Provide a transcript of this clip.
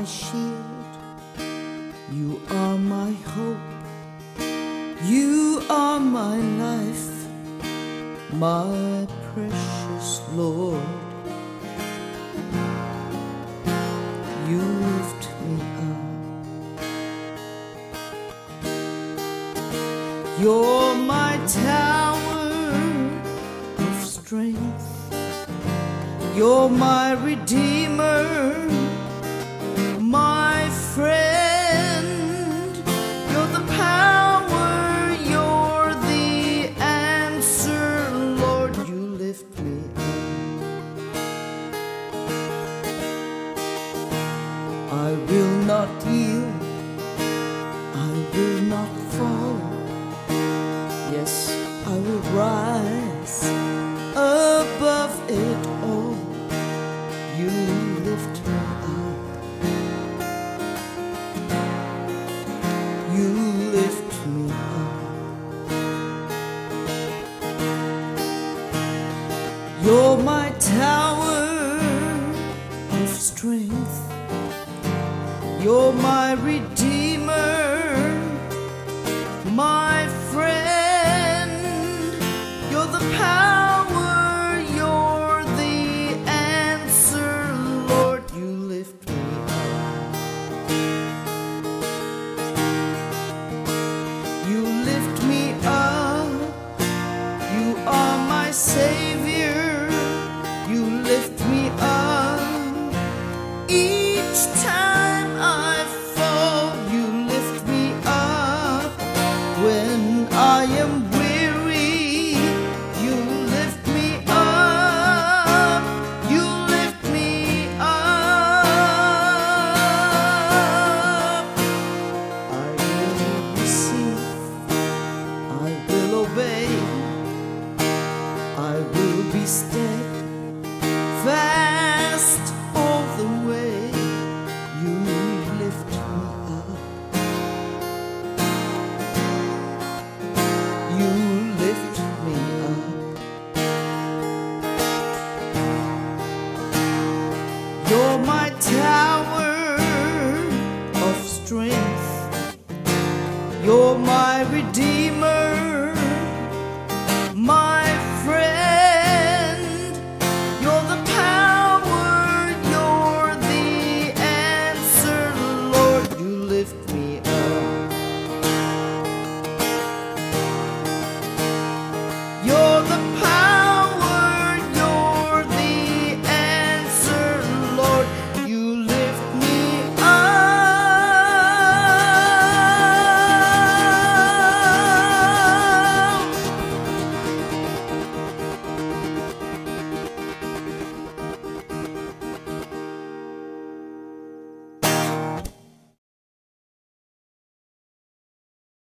my shield, you are my hope, you are my life, my precious Lord. You lift me up. You're my tower of strength, you're my redeemer, my friend. You're the power, you're the answer, Lord. You lift me up. I will not yield, I will not fall. Yes, I will rise above it all. You lift me up. You lift me up. You're my tower of strength, you're my redeemer,